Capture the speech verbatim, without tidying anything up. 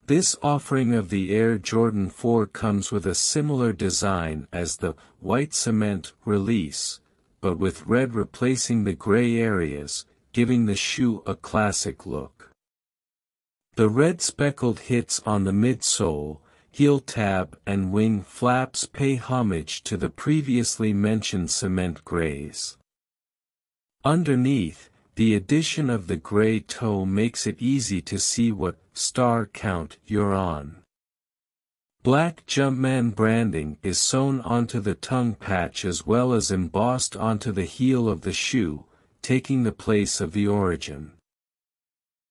This offering of the Air Jordan four comes with a similar design as the white cement release, but with red replacing the gray areas, giving the shoe a classic look. The red speckled hits on the midsole, heel tab and wing flaps pay homage to the previously mentioned cement grays. Underneath, the addition of the gray toe makes it easy to see what star count you're on. Black Jumpman branding is sewn onto the tongue patch as well as embossed onto the heel of the shoe, taking the place of the origin.